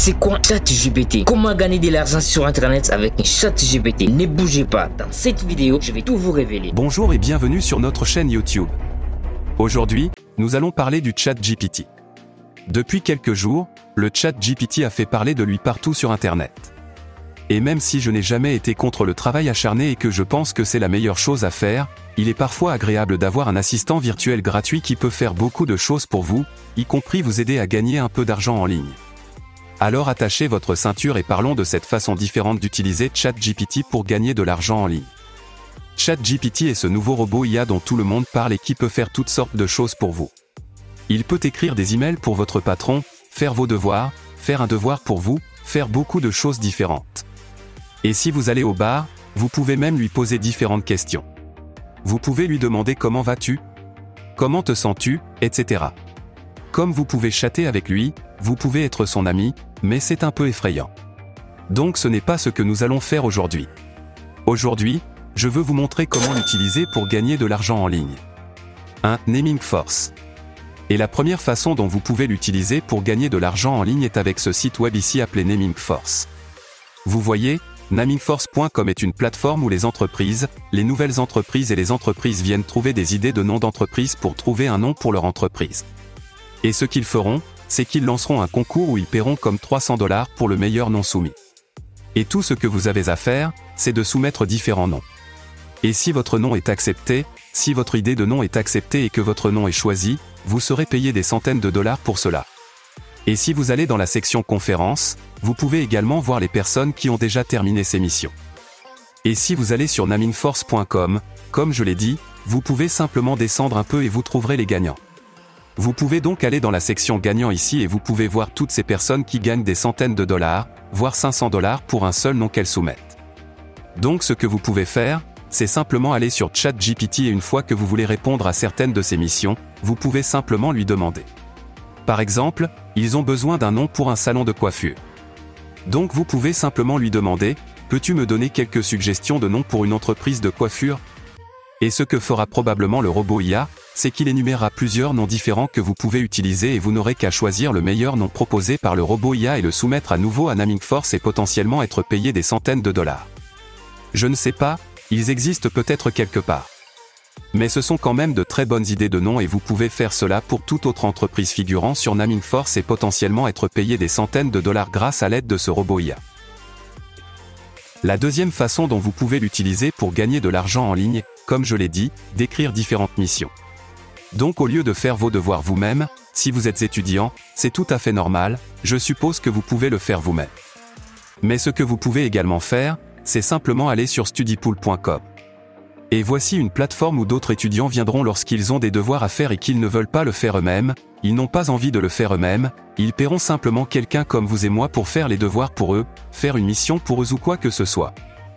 C'est quoi ChatGPT? Comment gagner de l'argent sur internet avec un ChatGPT? Ne bougez pas, dans cette vidéo, je vais tout vous révéler. Bonjour et bienvenue sur notre chaîne YouTube. Aujourd'hui, nous allons parler du ChatGPT. Depuis quelques jours, le ChatGPT a fait parler de lui partout sur internet. Et même si je n'ai jamais été contre le travail acharné et que je pense que c'est la meilleure chose à faire, il est parfois agréable d'avoir un assistant virtuel gratuit qui peut faire beaucoup de choses pour vous, y compris vous aider à gagner un peu d'argent en ligne. Alors attachez votre ceinture et parlons de cette façon différente d'utiliser ChatGPT pour gagner de l'argent en ligne. ChatGPT est ce nouveau robot IA dont tout le monde parle et qui peut faire toutes sortes de choses pour vous. Il peut écrire des emails pour votre patron, faire vos devoirs, faire un devoir pour vous, faire beaucoup de choses différentes. Et si vous allez au bar, vous pouvez même lui poser différentes questions. Vous pouvez lui demander comment vas-tu, comment te sens-tu, etc. Comme vous pouvez chatter avec lui, vous pouvez être son ami, mais c'est un peu effrayant. Donc ce n'est pas ce que nous allons faire aujourd'hui. Aujourd'hui, je veux vous montrer comment l'utiliser pour gagner de l'argent en ligne. 1. Naming Force. Et la première façon dont vous pouvez l'utiliser pour gagner de l'argent en ligne est avec ce site web ici appelé Naming Force. Vous voyez, namingforce.com est une plateforme où les entreprises, les nouvelles entreprises et les entreprises viennent trouver des idées de noms d'entreprise pour trouver un nom pour leur entreprise. Et ce qu'ils feront, c'est qu'ils lanceront un concours où ils paieront comme $300 pour le meilleur nom soumis. Et tout ce que vous avez à faire, c'est de soumettre différents noms. Et si votre nom est accepté, si votre idée de nom est acceptée et que votre nom est choisi, vous serez payé des centaines de dollars pour cela. Et si vous allez dans la section conférences, vous pouvez également voir les personnes qui ont déjà terminé ces missions. Et si vous allez sur namingforce.com, comme je l'ai dit, vous pouvez simplement descendre un peu et vous trouverez les gagnants. Vous pouvez donc aller dans la section gagnants ici et vous pouvez voir toutes ces personnes qui gagnent des centaines de dollars, voire $500 pour un seul nom qu'elles soumettent. Donc ce que vous pouvez faire, c'est simplement aller sur ChatGPT et une fois que vous voulez répondre à certaines de ces missions, vous pouvez simplement lui demander. Par exemple, ils ont besoin d'un nom pour un salon de coiffure. Donc vous pouvez simplement lui demander, peux-tu me donner quelques suggestions de noms pour une entreprise de coiffure? Et ce que fera probablement le robot IA, c'est qu'il énumérera plusieurs noms différents que vous pouvez utiliser et vous n'aurez qu'à choisir le meilleur nom proposé par le robot IA et le soumettre à nouveau à Naming Force et potentiellement être payé des centaines de dollars. Je ne sais pas, ils existent peut-être quelque part. Mais ce sont quand même de très bonnes idées de noms et vous pouvez faire cela pour toute autre entreprise figurant sur Naming Force et potentiellement être payé des centaines de dollars grâce à l'aide de ce robot IA. La deuxième façon dont vous pouvez l'utiliser pour gagner de l'argent en ligne, comme je l'ai dit, d'écrire différentes missions. Donc au lieu de faire vos devoirs vous-même, si vous êtes étudiant, c'est tout à fait normal, je suppose que vous pouvez le faire vous-même. Mais ce que vous pouvez également faire, c'est simplement aller sur studypool.com. Et voici une plateforme où d'autres étudiants viendront lorsqu'ils ont des devoirs à faire et qu'ils ne veulent pas le faire eux-mêmes, ils n'ont pas envie de le faire eux-mêmes, ils paieront simplement quelqu'un comme vous et moi pour faire les devoirs pour eux, faire une mission pour eux ou quoi que ce soit.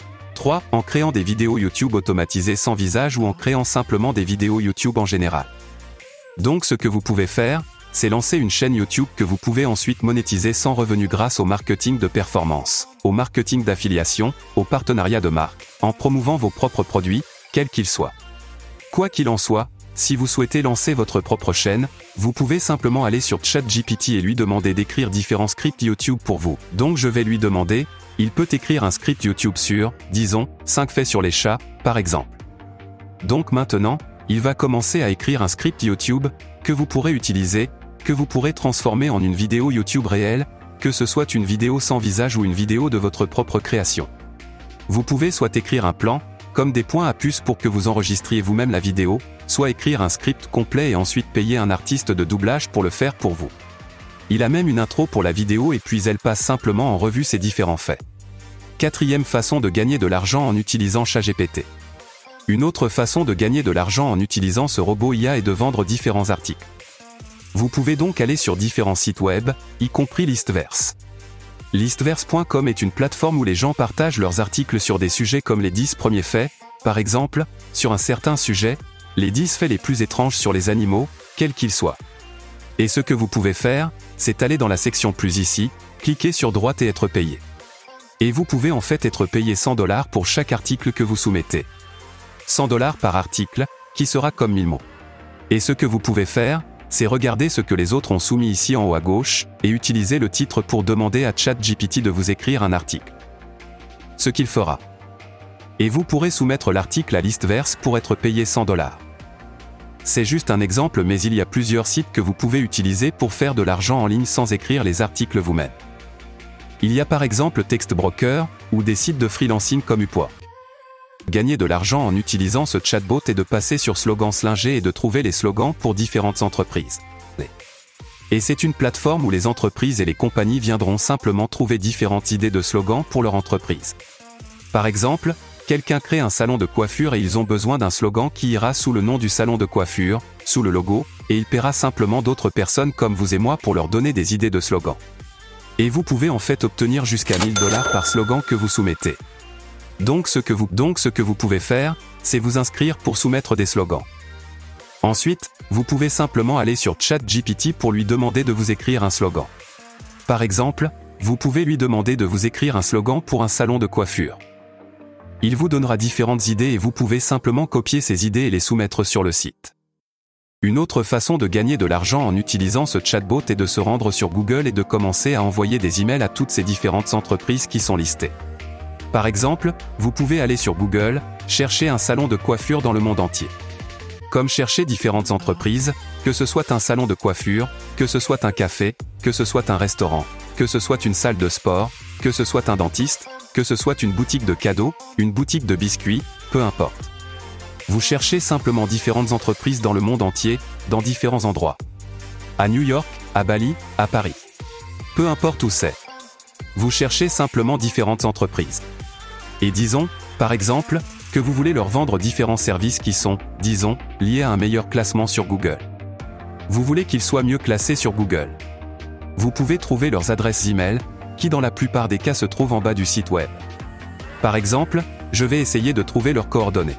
3. En créant des vidéos YouTube automatisées sans visage ou en créant simplement des vidéos YouTube en général. Donc ce que vous pouvez faire, c'est lancer une chaîne YouTube que vous pouvez ensuite monétiser sans revenu grâce au marketing de performance, au marketing d'affiliation, au partenariat de marque, en promouvant vos propres produits, quels qu'ils soient. Quoi qu'il en soit, si vous souhaitez lancer votre propre chaîne, vous pouvez simplement aller sur ChatGPT et lui demander d'écrire différents scripts YouTube pour vous. Donc je vais lui demander, il peut écrire un script YouTube sur, disons, 5 faits sur les chats, par exemple. Donc maintenant, il va commencer à écrire un script YouTube, que vous pourrez utiliser, que vous pourrez transformer en une vidéo YouTube réelle, que ce soit une vidéo sans visage ou une vidéo de votre propre création. Vous pouvez soit écrire un plan, comme des points à puce pour que vous enregistriez vous-même la vidéo, soit écrire un script complet et ensuite payer un artiste de doublage pour le faire pour vous. Il a même une intro pour la vidéo et puis elle passe simplement en revue ces différents faits. Quatrième façon de gagner de l'argent en utilisant ChatGPT. Une autre façon de gagner de l'argent en utilisant ce robot IA est de vendre différents articles. Vous pouvez donc aller sur différents sites web, y compris Listverse. Listverse.com est une plateforme où les gens partagent leurs articles sur des sujets comme les 10 premiers faits, par exemple, sur un certain sujet, les 10 faits les plus étranges sur les animaux, quels qu'ils soient. Et ce que vous pouvez faire, c'est aller dans la section plus ici, cliquer sur droite et être payé. Et vous pouvez en fait être payé $100 pour chaque article que vous soumettez. $100 par article, qui sera comme 1000 mots. Et ce que vous pouvez faire, c'est regarder ce que les autres ont soumis ici en haut à gauche, et utiliser le titre pour demander à ChatGPT de vous écrire un article. Ce qu'il fera. Et vous pourrez soumettre l'article à Listverse pour être payé $100. C'est juste un exemple, mais il y a plusieurs sites que vous pouvez utiliser pour faire de l'argent en ligne sans écrire les articles vous-même. Il y a par exemple Textbroker, ou des sites de freelancing comme Upwork. Gagner de l'argent en utilisant ce chatbot est de passer sur Slogan Slinger et de trouver les slogans pour différentes entreprises. Et c'est une plateforme où les entreprises et les compagnies viendront simplement trouver différentes idées de slogans pour leur entreprise. Par exemple, quelqu'un crée un salon de coiffure et ils ont besoin d'un slogan qui ira sous le nom du salon de coiffure, sous le logo, et il paiera simplement d'autres personnes comme vous et moi pour leur donner des idées de slogans. Et vous pouvez en fait obtenir jusqu'à $1000 par slogan que vous soumettez. Donc ce que vous pouvez faire, c'est vous inscrire pour soumettre des slogans. Ensuite, vous pouvez simplement aller sur ChatGPT pour lui demander de vous écrire un slogan. Par exemple, vous pouvez lui demander de vous écrire un slogan pour un salon de coiffure. Il vous donnera différentes idées et vous pouvez simplement copier ces idées et les soumettre sur le site. Une autre façon de gagner de l'argent en utilisant ce chatbot est de se rendre sur Google et de commencer à envoyer des emails à toutes ces différentes entreprises qui sont listées. Par exemple, vous pouvez aller sur Google, chercher un salon de coiffure dans le monde entier. Comme chercher différentes entreprises, que ce soit un salon de coiffure, que ce soit un café, que ce soit un restaurant, que ce soit une salle de sport, que ce soit un dentiste, que ce soit une boutique de cadeaux, une boutique de biscuits, peu importe. Vous cherchez simplement différentes entreprises dans le monde entier, dans différents endroits. À New York, à Bali, à Paris. Peu importe où c'est. Vous cherchez simplement différentes entreprises. Et disons, par exemple, que vous voulez leur vendre différents services qui sont, disons, liés à un meilleur classement sur Google. Vous voulez qu'ils soient mieux classés sur Google. Vous pouvez trouver leurs adresses e-mail, qui dans la plupart des cas se trouvent en bas du site web. Par exemple, je vais essayer de trouver leurs coordonnées.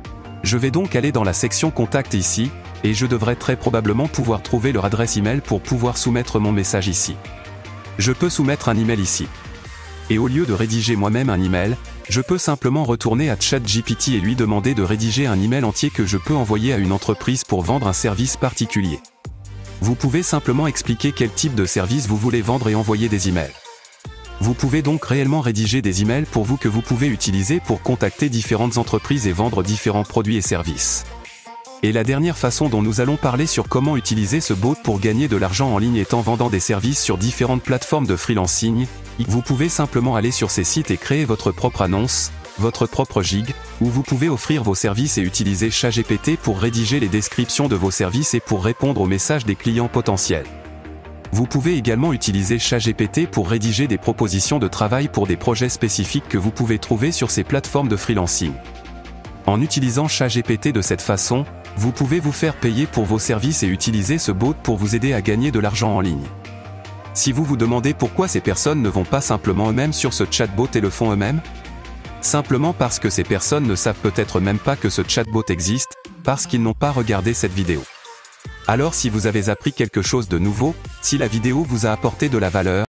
Je vais donc aller dans la section Contact ici, et je devrais très probablement pouvoir trouver leur adresse e-mail pour pouvoir soumettre mon message ici. Je peux soumettre un email ici. Et au lieu de rédiger moi-même un email, je peux simplement retourner à ChatGPT et lui demander de rédiger un email entier que je peux envoyer à une entreprise pour vendre un service particulier. Vous pouvez simplement expliquer quel type de service vous voulez vendre et envoyer des emails. Vous pouvez donc réellement rédiger des emails pour vous que vous pouvez utiliser pour contacter différentes entreprises et vendre différents produits et services. Et la dernière façon dont nous allons parler sur comment utiliser ce bot pour gagner de l'argent en ligne est en vendant des services sur différentes plateformes de freelancing. Vous pouvez simplement aller sur ces sites et créer votre propre annonce, votre propre gig, où vous pouvez offrir vos services et utiliser ChatGPT pour rédiger les descriptions de vos services et pour répondre aux messages des clients potentiels. Vous pouvez également utiliser ChatGPT pour rédiger des propositions de travail pour des projets spécifiques que vous pouvez trouver sur ces plateformes de freelancing. En utilisant ChatGPT de cette façon, vous pouvez vous faire payer pour vos services et utiliser ce bot pour vous aider à gagner de l'argent en ligne. Si vous vous demandez pourquoi ces personnes ne vont pas simplement eux-mêmes sur ce chatbot et le font eux-mêmes, simplement parce que ces personnes ne savent peut-être même pas que ce chatbot existe, parce qu'ils n'ont pas regardé cette vidéo. Alors si vous avez appris quelque chose de nouveau, si la vidéo vous a apporté de la valeur,